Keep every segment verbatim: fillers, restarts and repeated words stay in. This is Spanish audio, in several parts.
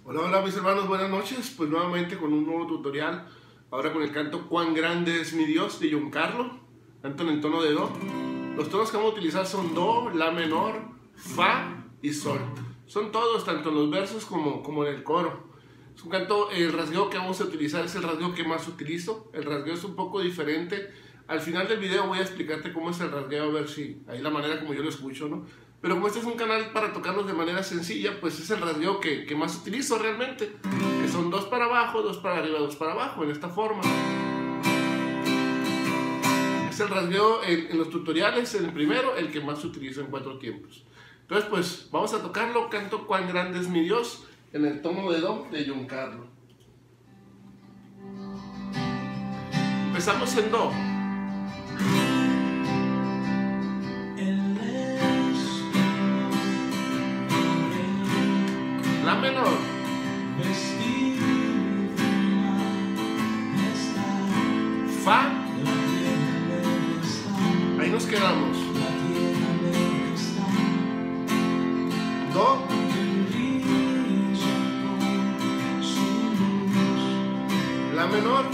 Hola, hola mis hermanos, buenas noches. Pues nuevamente con un nuevo tutorial. Ahora con el canto Cuán grande es mi Dios de Giancarlo. Canto en el tono de Do. Los tonos que vamos a utilizar son Do, La menor, Fa y Sol. Son todos, tanto en los versos como, como en el coro. Es un canto, el rasgueo que vamos a utilizar es el rasgueo que más utilizo. El rasgueo es un poco diferente. Al final del video voy a explicarte cómo es el rasgueo, a ver si ahí la manera como yo lo escucho, ¿no? Pero como este es un canal para tocarlos de manera sencilla, pues es el rasgueo que, que más utilizo realmente. Que son dos para abajo, dos para arriba, dos para abajo, en esta forma. Es el rasgueo en, en los tutoriales, en el primero, el que más utilizo en cuatro tiempos. Entonces pues vamos a tocarlo, canto Cuán grande es mi Dios, en el tono de Do de Giancarlo. Empezamos en Do. La menor, Fa, ahí nos quedamos. Do, La menor,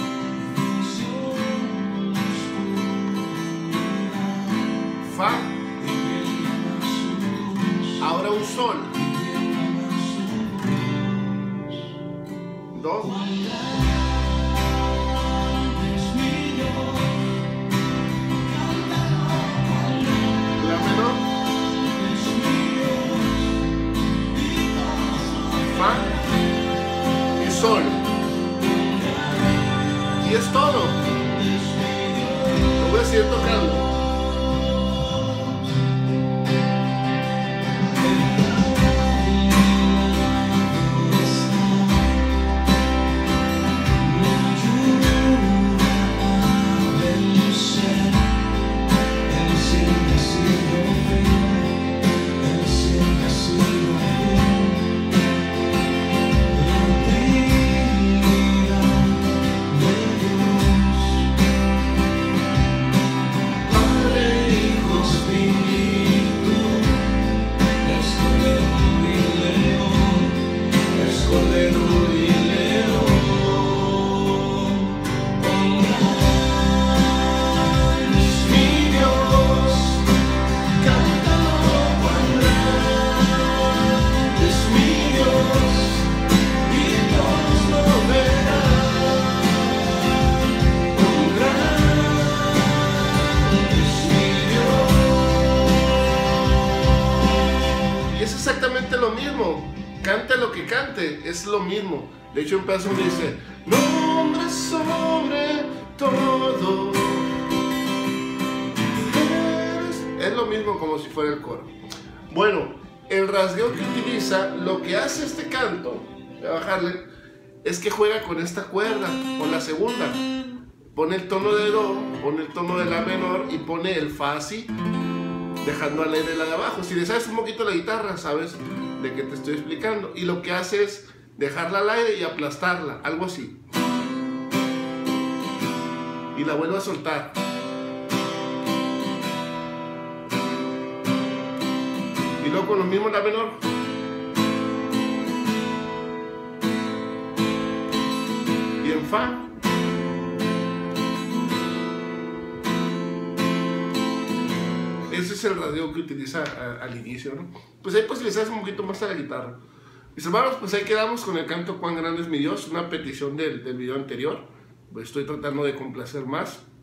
Fa, ahora un Sol. Do, La menor, Fa y Sol. Y es todo. Lo voy a seguir tocando. Exactamente lo mismo, cante lo que cante, es lo mismo. De hecho, un pedazo me dice: nombre sobre todo. Es lo mismo como si fuera el coro. Bueno, el rasgueo que utiliza, lo que hace este canto, voy a bajarle, es que juega con esta cuerda, con la segunda. Pone el tono de Do, pone el tono de La menor y pone el Fa así, dejando al aire la de abajo. Si le sabes un poquito la guitarra, sabes de qué te estoy explicando. Y lo que hace es dejarla al aire y aplastarla, algo así. Y la vuelvo a soltar. Y luego con lo mismo La menor. Y en Fa. Ese es el rasgueo que utiliza a, al inicio, ¿no? Pues ahí pues le sabes un poquito más a la guitarra. Mis hermanos, pues ahí quedamos con el canto Cuán grande es mi Dios, una petición del, del video anterior. Pues estoy tratando de complacer más.